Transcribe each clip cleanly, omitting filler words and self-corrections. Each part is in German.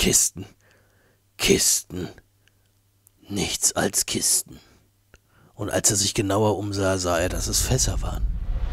Kisten. Kisten. Nichts als Kisten. Und als er sich genauer umsah, sah er, dass es Fässer waren.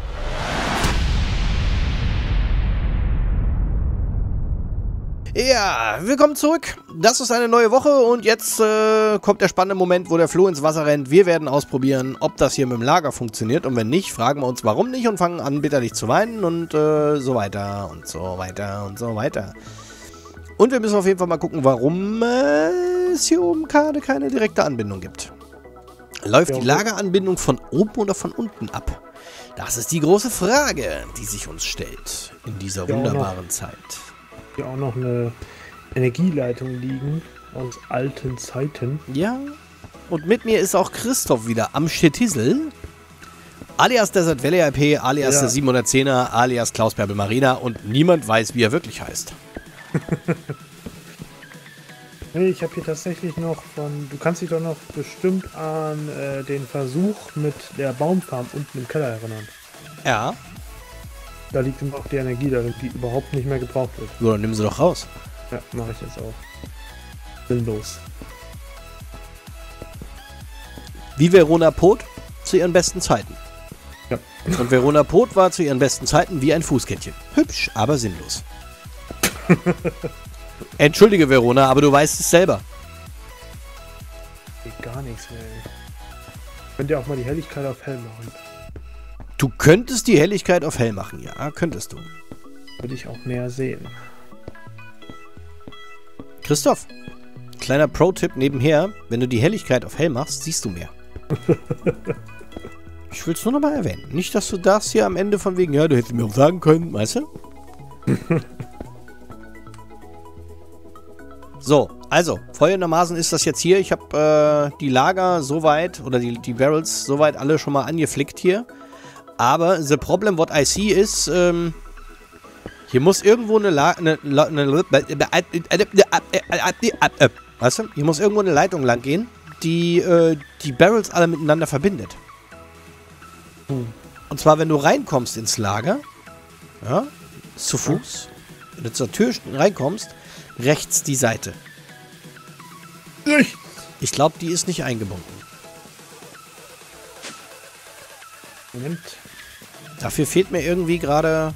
Ja, willkommen zurück. Das ist eine neue Woche und jetzt kommt der spannende Moment, wo der Flo ins Wasser rennt. Wir werden ausprobieren, ob das hier mit dem Lager funktioniert. Und wenn nicht, fragen wir uns, warum nicht und fangen an, bitterlich zu weinen und so weiter und so weiter und so weiter. Und wir müssen auf jeden Fall mal gucken, warum es hier oben gerade keine direkte Anbindung gibt. Läuft die Lageranbindung von oben oder von unten ab? Das ist die große Frage, die sich uns stellt in dieser wunderbaren Zeit. Hier auch noch eine Energieleitung liegen aus alten Zeiten. Ja, und mit mir ist auch Christoph wieder am Schetizzl, alias Desert Valley IP, alias der 710er, alias Klaus Bärbel Marina und niemand weiß, wie er wirklich heißt. Nee, ich habe hier tatsächlich noch du kannst dich doch noch bestimmt an den Versuch mit der Baumfarm unten im Keller erinnern. Ja. Da liegt immer auch die Energie, die überhaupt nicht mehr gebraucht wird. So, dann nimm sie doch raus. Ja, mache ich jetzt auch. Sinnlos. Wie Verona Pot zu ihren besten Zeiten. Ja. Und Verona Pot war zu ihren besten Zeiten wie ein Fußkettchen. Hübsch, aber sinnlos. Entschuldige, Verona, aber du weißt es selber. Geht gar nichts mehr, ey. Könnt ihr auch mal die Helligkeit auf hell machen? Du könntest die Helligkeit auf hell machen, ja, könntest du. Würde ich auch mehr sehen. Christoph, kleiner Pro-Tipp nebenher, wenn du die Helligkeit auf hell machst, siehst du mehr. Ich will es nur noch mal erwähnen. Nicht, dass du das hier am Ende von wegen, ja, du hättest mir auch sagen können, weißt du? So, also, folgendermaßen ist das jetzt hier. Ich habe die Lager soweit, oder die Barrels soweit alle schon mal angeflickt hier. Aber the problem what I see ist, hier muss irgendwo weißt du, hier muss irgendwo eine Leitung lang gehen, die die Barrels alle miteinander verbindet. Und zwar, wenn du reinkommst ins Lager, ja, zu Fuß, wenn du zur Tür reinkommst, rechts die Seite. Ich glaube, die ist nicht eingebunden. Moment. Dafür fehlt mir irgendwie gerade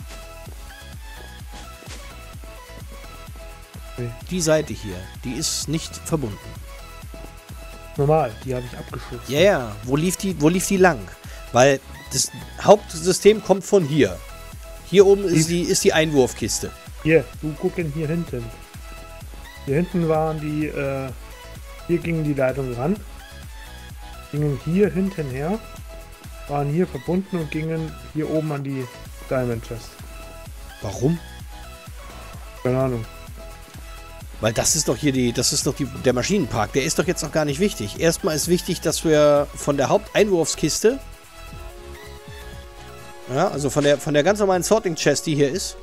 die Seite hier. Die ist nicht verbunden. Normal, die habe ich abgeschlossen. Ja, ja. Wo lief die lang? Weil das Hauptsystem kommt von hier. Hier oben ist die Einwurfkiste. Hier, du gucken hier hinten. Hier hinten waren die, hier gingen die Leitungen ran. Gingen hier hinten her. Waren hier verbunden und gingen hier oben an die Diamond Chest. Warum? Keine Ahnung. Weil das ist doch hier der Maschinenpark. Der ist doch jetzt noch gar nicht wichtig. Erstmal ist wichtig, dass wir von der Haupteinwurfskiste, ja, also von der ganz normalen Sorting Chest, die hier ist,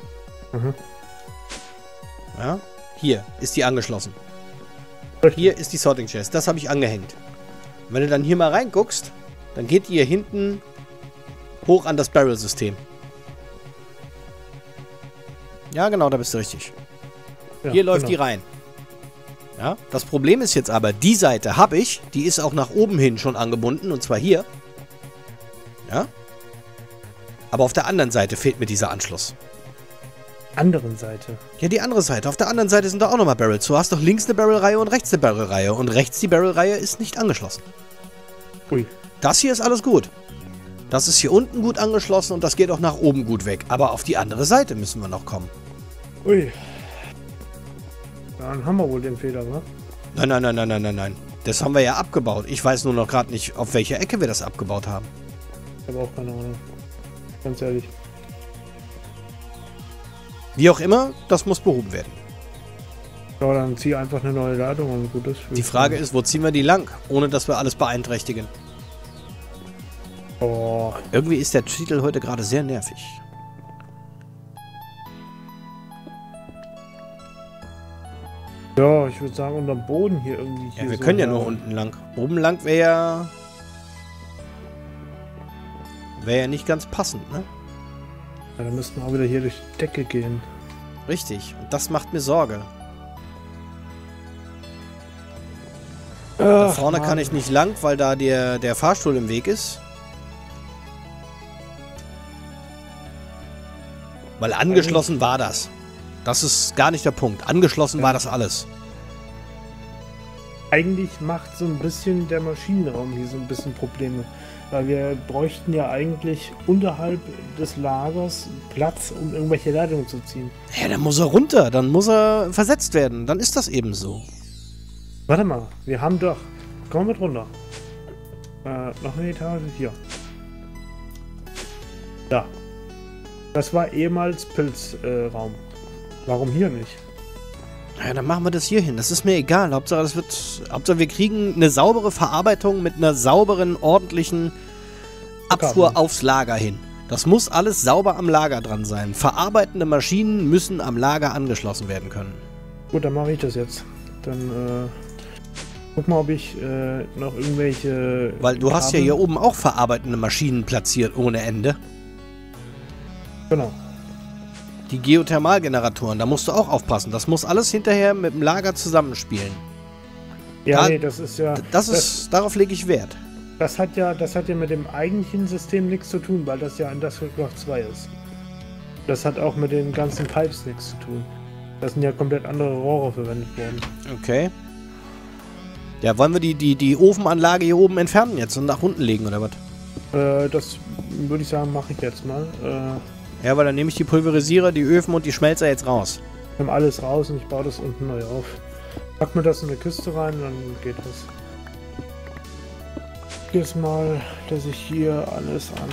ja, hier ist die angeschlossen. Hier ist die Sorting Chest. Das habe ich angehängt. Und wenn du dann hier mal reinguckst, dann geht die hier hinten hoch an das Barrel-System. Ja, genau, da bist du richtig. Ja, hier läuft die rein. Ja, das Problem ist jetzt aber, die Seite habe ich, die ist auch nach oben hin schon angebunden, und zwar hier. Ja. Aber auf der anderen Seite fehlt mir dieser Anschluss. Anderen Seite? Ja, die andere Seite. Auf der anderen Seite sind da auch nochmal Barrels. Du hast doch links eine Barrelreihe und rechts eine Barrelreihe. Und rechts die Barrelreihe ist nicht angeschlossen. Ui. Das hier ist alles gut. Das ist hier unten gut angeschlossen und das geht auch nach oben gut weg. Aber auf die andere Seite müssen wir noch kommen. Ui. Dann haben wir wohl den Fehler, oder? Nein. Das haben wir ja abgebaut. Ich weiß nur noch gerade nicht, auf welcher Ecke wir das abgebaut haben. Ich habe auch keine Ahnung. Ganz ehrlich. Wie auch immer, das muss behoben werden. Ja, dann zieh einfach eine neue Leitung und gut ist. Die Frage ist, wo ziehen wir die lang, ohne dass wir alles beeinträchtigen? Oh. Irgendwie ist der Titel heute gerade sehr nervig. Ja, ich würde sagen, unterm Boden hier irgendwie. Ja, wir können ja nur unten lang. Oben lang wäre ja nicht ganz passend, ne? Ja, dann müssten wir auch wieder hier durch die Decke gehen. Richtig. Und das macht mir Sorge. Da vorne kann ich nicht lang, weil da der Fahrstuhl im Weg ist. Weil angeschlossen war das. Das ist gar nicht der Punkt. Angeschlossen war das alles. Eigentlich macht so ein bisschen der Maschinenraum hier so ein bisschen Probleme. Weil wir bräuchten ja eigentlich unterhalb des Lagers Platz, um irgendwelche Leitungen zu ziehen. Ja, dann muss er runter. Dann muss er versetzt werden. Dann ist das eben so. Warte mal, wir haben doch... Komm mit runter. Noch eine Etage hier. Da. Das war ehemals Pilzraum. Warum hier nicht? Ja, dann machen wir das hier hin. Das ist mir egal. Hauptsache, Hauptsache wir kriegen eine saubere Verarbeitung mit einer sauberen, ordentlichen Abfuhr aufs Lager hin. Das muss alles sauber am Lager dran sein. Verarbeitende Maschinen müssen am Lager angeschlossen werden können. Gut, dann mache ich das jetzt. Dann guck mal, ob ich noch irgendwelche... Weil du hast ja hier oben auch verarbeitende Maschinen platziert ohne Ende. Genau. Die Geothermalgeneratoren, da musst du auch aufpassen. Das muss alles hinterher mit dem Lager zusammenspielen. Ja, nee, das ist ja... Darauf lege ich Wert. Das hat ja mit dem eigentlichen System nichts zu tun, weil das ja Industrial Craft 2 ist. Das hat auch mit den ganzen Pipes nichts zu tun. Das sind ja komplett andere Rohre verwendet worden. Okay. Ja, wollen wir die Ofenanlage hier oben entfernen jetzt und nach unten legen, oder was? Das würde ich sagen, mache ich jetzt mal. Ja, weil dann nehme ich die Pulverisierer, die Öfen und die Schmelzer jetzt raus. Ich nehme alles raus und ich baue das unten neu auf. Pack mir das in eine Kiste rein und dann geht das. Jetzt mal, dass ich hier alles an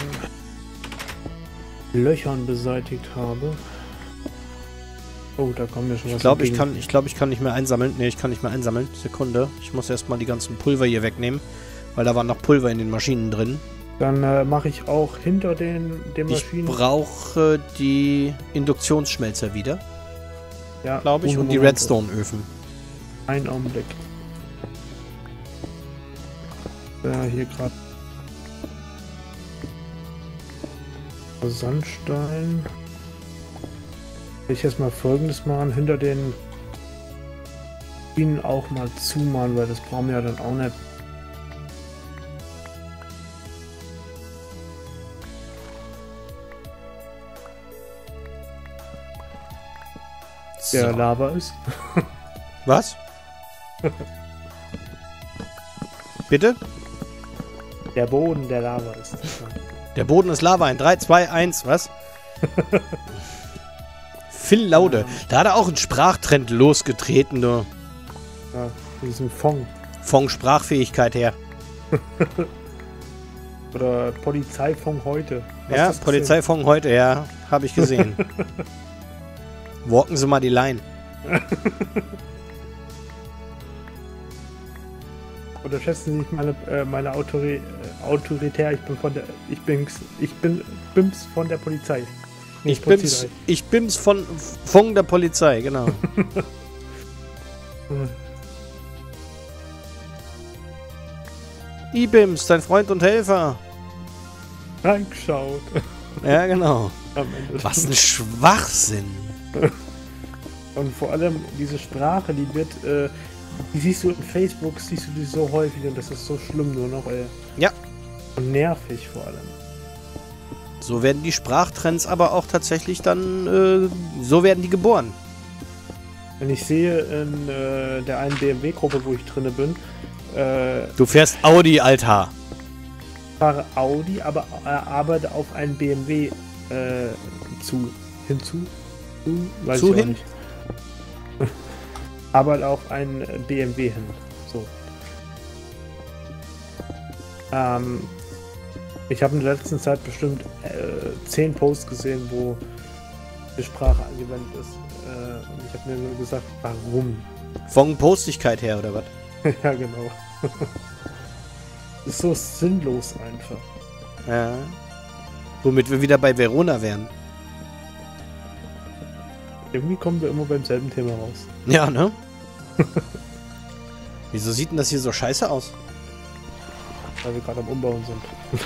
Löchern beseitigt habe. Oh, da kommen wir schon was. Ich glaube, ich kann nicht mehr einsammeln. Ne, ich kann nicht mehr einsammeln. Sekunde. Ich muss erstmal die ganzen Pulver hier wegnehmen, weil da war noch Pulver in den Maschinen drin. Dann mache ich auch hinter den Maschinen... Ich brauche die Induktionsschmelzer wieder. Ja, glaube ich. Und die Redstone-Öfen. Ein Augenblick. Hier gerade... Sandstein. Ich jetzt mal Folgendes machen. Hinter den Schienen auch mal zumachen, weil das brauchen wir ja dann auch nicht. Der Lava ist. Was? Bitte? Der Boden der Lava ist. Der Boden ist Lava in 3, 2, 1, was? Phil Laude. Da hat er auch einen Sprachtrend losgetreten, du. Ja, diesen Fong. Von Sprachfähigkeit her. Oder Polizeifong heute. Ja, Polizeifong heute, ja. Habe ich gesehen. Walken Sie mal die Line. Unterschätzen Sie nicht meine Autorität. Ich bin Bims von der Polizei. Ich bin's von der Polizei, genau. Ibims, dein Freund und Helfer. Reingeschaut. Ja, genau. Was ein Schwachsinn. Und vor allem diese Sprache, die wird, die siehst du in Facebook, siehst du die so häufig und das ist so schlimm nur noch, ey. Ja. Und nervig vor allem. So werden die Sprachtrends aber auch tatsächlich dann, so werden die geboren. Wenn ich sehe in der einen BMW-Gruppe, wo ich drinne bin, du fährst Audi, Alter. Ich fahre Audi, aber arbeite auf einen BMW hinzu. Weiß ich auch nicht. Arbeite auf einen BMW hin. So. Ich habe in der letzten Zeit bestimmt 10 Posts gesehen, wo die Sprache angewendet ist. Und ich habe mir nur gesagt, warum? Von Postigkeit her, oder was? Ja, genau. Ist so sinnlos einfach. Ja. Womit wir wieder bei Verona wären. Irgendwie kommen wir immer beim selben Thema raus. Ja, ne? Wieso sieht denn das hier so scheiße aus? Weil wir gerade am Umbauen sind.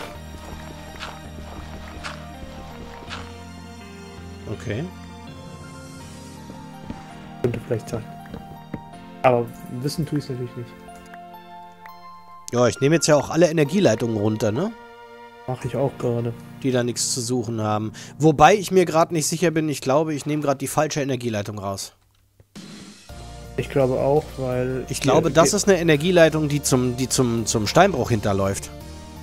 Okay. Könnte vielleicht sein. Aber wissen tue ich es natürlich nicht. Ja, ich nehme jetzt ja auch alle Energieleitungen runter, ne? Mache ich auch gerade. Die da nichts zu suchen haben. Wobei ich mir gerade nicht sicher bin, ich glaube, ich nehme gerade die falsche Energieleitung raus. Ich glaube auch, weil... Ich glaube, das ist eine Energieleitung, die zum Steinbruch hinterläuft.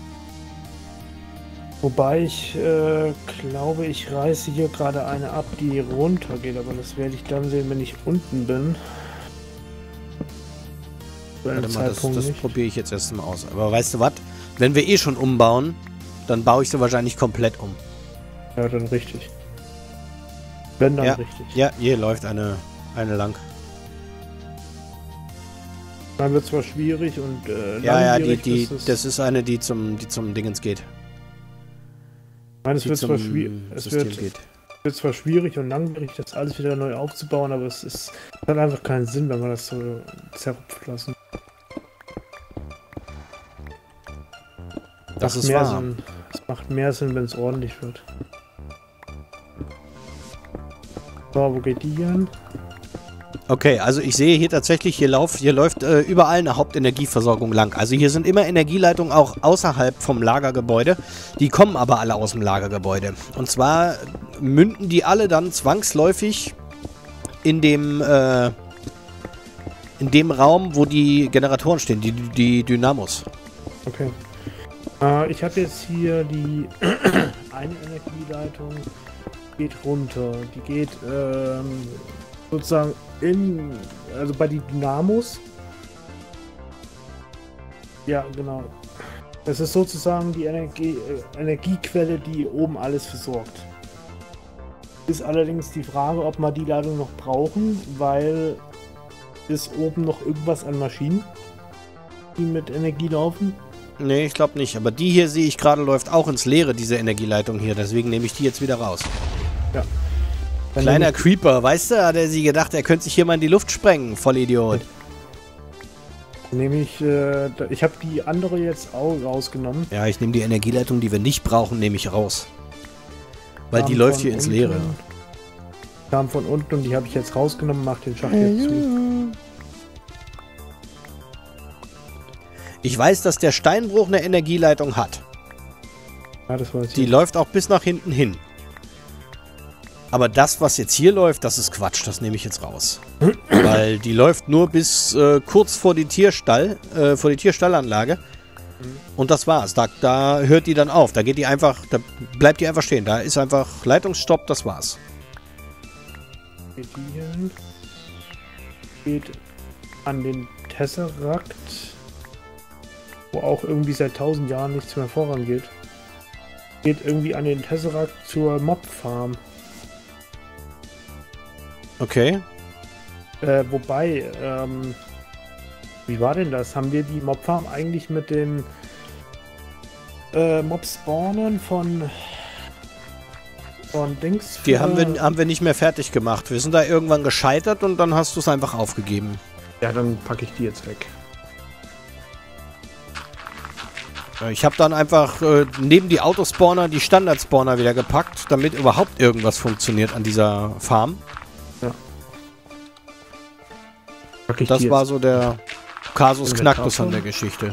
Wobei ich glaube, ich reiße hier gerade eine ab, die runter geht, aber das werde ich dann sehen, wenn ich unten bin. Warte mal, das probiere ich jetzt erst mal aus. Aber weißt du was? Wenn wir eh schon umbauen, dann baue ich sie wahrscheinlich komplett um. Ja, dann richtig. Wenn dann ja, richtig. Ja, hier läuft eine lang. Dann wird zwar schwierig und ja, das ist eine, die zum Dingens geht. Nein, es wird zwar schwierig und langwierig, das alles wieder neu aufzubauen, aber es hat einfach keinen Sinn, wenn man das so zerrupft lassen. Das ist wahr. Es macht mehr Sinn, wenn es ordentlich wird. So, wo geht die hin? Okay, also ich sehe hier tatsächlich, hier läuft überall eine Hauptenergieversorgung lang. Also hier sind immer Energieleitungen auch außerhalb vom Lagergebäude. Die kommen aber alle aus dem Lagergebäude. Und zwar münden die alle dann zwangsläufig in dem Raum, wo die Generatoren stehen, die Dynamos. Okay. Ich habe jetzt hier die eine Energieleitung, geht runter. Die geht sozusagen also bei die Dynamos. Ja, genau. Das ist sozusagen die Energiequelle, die oben alles versorgt. Ist allerdings die Frage, ob wir die Leitung noch brauchen, weil ist oben noch irgendwas an Maschinen, die mit Energie laufen. Nee, ich glaube nicht. Aber die hier sehe ich gerade läuft auch ins Leere, diese Energieleitung hier. Deswegen nehme ich die jetzt wieder raus. Ja. Kleiner Creeper, weißt du, hat er sich gedacht, er könnte sich hier mal in die Luft sprengen. Vollidiot. Ich habe die andere jetzt auch rausgenommen. Ja, ich nehme die Energieleitung, die wir nicht brauchen, nehme ich raus. Weil die läuft hier ins Leere. Kam von unten und die habe ich jetzt rausgenommen, mach den Schacht jetzt zu. Ich weiß, dass der Steinbruch eine Energieleitung hat. Ja, das weiß ich. Die läuft auch bis nach hinten hin. Aber das, was jetzt hier läuft, das ist Quatsch. Das nehme ich jetzt raus. Weil die läuft nur bis kurz vor die Tierstallanlage. Und das war's. Da hört die dann auf. Da bleibt die einfach stehen. Da ist einfach Leitungsstopp, das war's. Geht die hin. Geht an den Tesseract, wo auch irgendwie seit 1000 Jahren nichts mehr vorangeht. Geht irgendwie an den Tesseract zur Mob-Farm. Okay. Wobei, wie war denn das? Haben wir die Mob-Farm eigentlich mit den Mob-Spawnern von Dings? Die haben wir nicht mehr fertig gemacht. Wir sind da irgendwann gescheitert und dann hast du es einfach aufgegeben. Ja, dann packe ich die jetzt weg. Ich habe dann einfach neben die Autospawner die Standard-Spawner wieder gepackt, damit überhaupt irgendwas funktioniert an dieser Farm. Ja. Das war so der Kasus Knacktus an der Geschichte.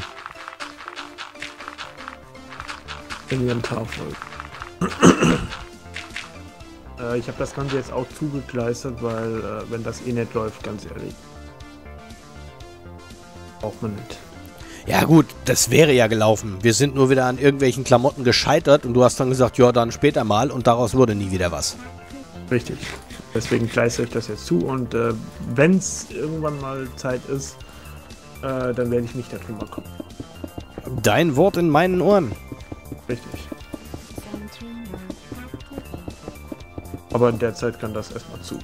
Inventar voll. Ich habe das Ganze jetzt auch zugekleistert, weil wenn das eh nicht läuft, ganz ehrlich, braucht man nicht. Ja gut, das wäre ja gelaufen. Wir sind nur wieder an irgendwelchen Klamotten gescheitert und du hast dann gesagt, ja dann später mal und daraus wurde nie wieder was. Richtig. Deswegen kleistere ich das jetzt zu und wenn es irgendwann mal Zeit ist, dann werde ich mich darum kommen. Dein Wort in meinen Ohren. Richtig. Aber in der Zeit kann das erstmal zu.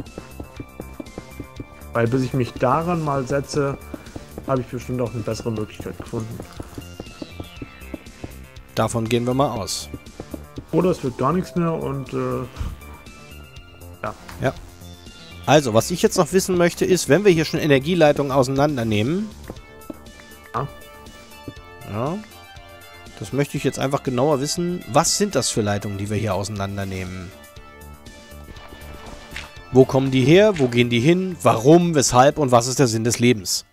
Weil bis ich mich daran mal setze, habe ich bestimmt auch eine bessere Möglichkeit gefunden. Davon gehen wir mal aus. Oder es wird gar nichts mehr und ja. Ja. Also, was ich jetzt noch wissen möchte, ist, wenn wir hier schon Energieleitungen auseinandernehmen. Ja. Ja. Das möchte ich jetzt einfach genauer wissen. Was sind das für Leitungen, die wir hier auseinandernehmen? Wo kommen die her? Wo gehen die hin? Warum? Weshalb? Und was ist der Sinn des Lebens?